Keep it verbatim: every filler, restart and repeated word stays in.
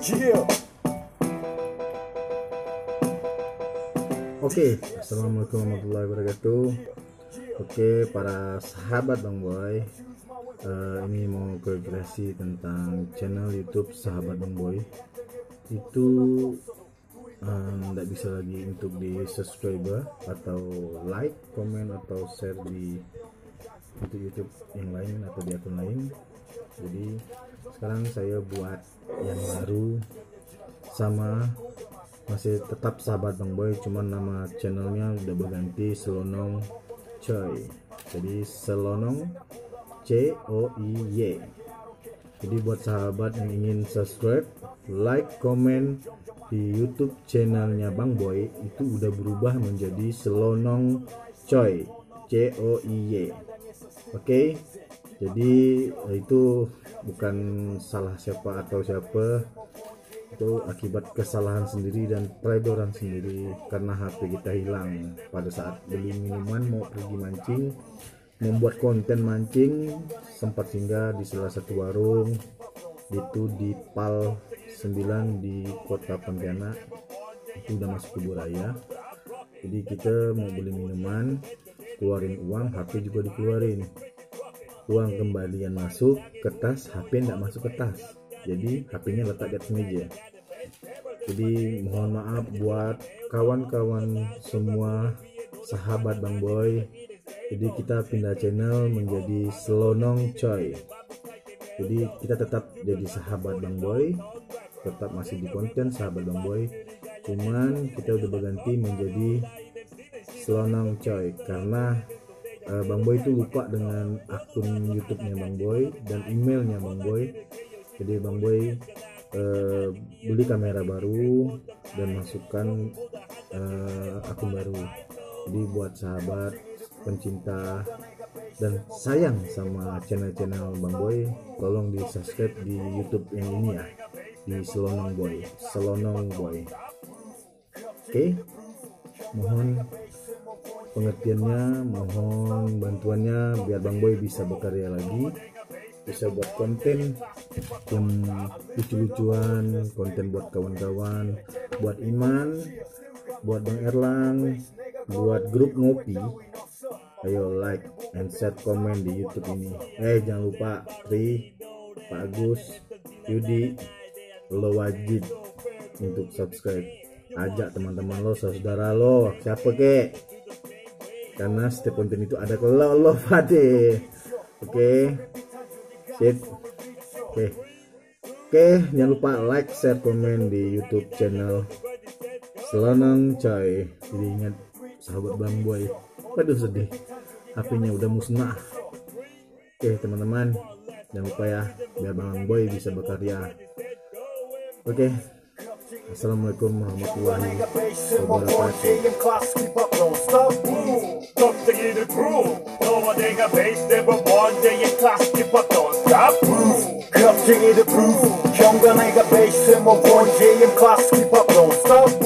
Oke, assalamualaikum warahmatullahi wabarakatuh. Oke, para sahabat Bang Boy, uh, ini mau klarifikasi tentang channel YouTube sahabat Bang Boy. Itu tidak um, bisa lagi untuk di subscriber atau like, komen atau share di untuk YouTube yang lain atau di akun lain. Jadi sekarang saya buat yang baru, sama masih tetap sahabat Bang Boy, cuman nama channelnya udah berganti Selonong Coy. Jadi Selonong C O I Y. Jadi buat sahabat yang ingin subscribe, like, komen di YouTube channelnya Bang Boy, itu udah berubah menjadi Selonong Coy, C O I Y. Oke, jadi itu bukan salah siapa atau siapa, itu akibat kesalahan sendiri dan peredaran sendiri karena H P kita hilang pada saat beli minuman mau pergi mancing, membuat konten mancing, sempat singgah di salah satu warung itu di Pal sembilan di Kota Pontianak, itu udah masuk ke raya. Jadi kita mau beli minuman, keluarin uang, H P juga dikeluarin, uang kembalian masuk ke tas, H P nggak masuk ke tas. Jadi H P-nya letak di atas meja. Jadi mohon maaf buat kawan-kawan semua sahabat Bang Boy. Jadi kita pindah channel menjadi Selonong Coy. Jadi kita tetap jadi sahabat Bang Boy, tetap masih di konten sahabat Bang Boy. Cuman kita udah berganti menjadi Selonong Coy karena uh, Bang Boy itu lupa dengan akun YouTube-nya Bang Boy dan emailnya Bang Boy. Jadi Bang Boy uh, beli kamera baru dan masukkan uh, akun baru. Jadi buat sahabat pencinta dan sayang sama channel-channel Bang Boy, tolong di subscribe di YouTube yang ini ya, di Selonong Boy, Selonong Boy. Oke, mohon pengertiannya, mohon bantuannya biar Bang Boy bisa berkarya lagi, bisa buat konten yang lucu-lucuan, konten buat kawan-kawan, buat Iman, buat Bang Erlang, buat grup ngopi. Ayo like and share, komen di YouTube ini. Eh jangan lupa Tri, Pak Agus, Yudi, lo wajib untuk subscribe. Ajak teman-teman lo, saudara lo, siapa kek, karena setiap konten itu ada kalau lo Fatih. Oke, sip. Oke, oke, jangan lupa like, share, komen di YouTube channel Selonong Coy. Jadi ingat sahabat Bang Boy, aduh sedih, H P-nya udah musnah. Oke teman-teman, jangan lupa ya, biar Bang Boy bisa berkarya. Oke, assalamualaikum warahmatullahi wabarakatuh.